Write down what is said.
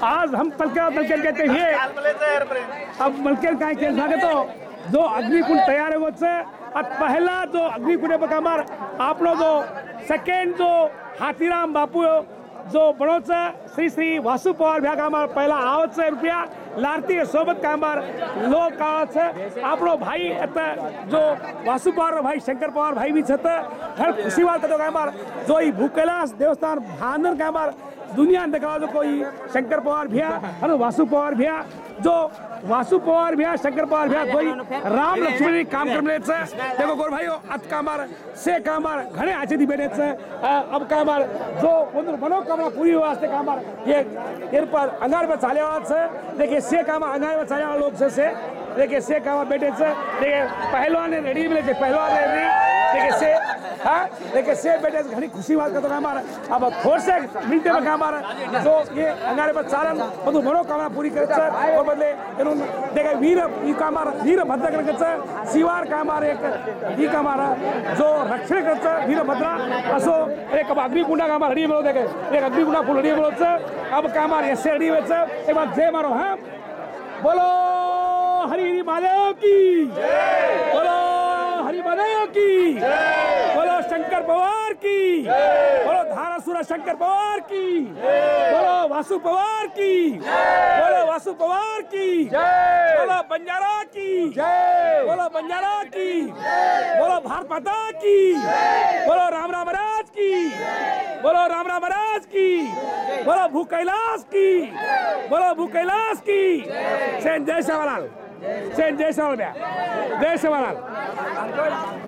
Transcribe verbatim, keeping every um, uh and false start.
आज हम मलकेर मलकेर कहते हैं अब मलकेर काय खेल भागे तो जो अग्निकुंड तैयार है से और पहला जो अग्निकुंड बकामार आप लोग जो सेकेंड जो हाथीराम बापू जो बड़ोच श्री श्री वासु पवार भ्या कामार पहला आवत से रुपया लारती के सोबत कामार लोग कावत से आपनो भाई अत जो वासु पवार भाई शंकर पवार भाई भी छत हर खुशी बात तो कामार जो ई भूकैलाश देवस्थान भानर कामार दुनिया देखा जो कोई शंकर पवार भैया और वासु पवार भैया जो वासु पवार भैया शंकर पवार भैया कोई राम लक्ष्मण काम करने से देखो गोर भाई अत कामार से कामार घने आचे दी बैठे से अब कामार जो उन मनोकामना पूरी वास्ते कामार ये इन पर अंगार पर चाले वाला से देखिए से कामार अंगार पर चाले वाला लोग से से देखिए से कामार बैठे से देखिए पहलवान ने रेडी मिले थे पहलवान ने रेडी देखिए से हाँ देखिए से बैठे घनी खुशी बात का तो कामार अब थोड़ से मिलते में कामार जो ये अंगारे पर चालन बधु मनोकामना पूरी करे से और बदले इन्होंने देखा वीर ये कामार वीर भद्र करके से शिवार कामार एक ये कामार जो रक्षण करते से वीर भद्रा असो एक अब अग्निकुंडा कामार हड़ी में देखे एक अग्निकुंडा फूल हड़ी में से अब कामार ऐसे हड़ी में से एक बार जय मारो हाँ बोलो हरि हरि महादेव की बोलो हरि महादेव की बोलो शंकर पवार की बोलो धारासुर शंकर पवार की बोलो वासु पवार की बोलो वासु पवार की बोलो बंजारा की बोलो बंजारा की बोलो भारत माता की बोलो राम राम महाराज की बोलो राम राम महाराज की बोलो भू कैलाश की बोलो भू कैलाश की सेन जय सेवालाल सेन जय सेवालाल जय सेवालाल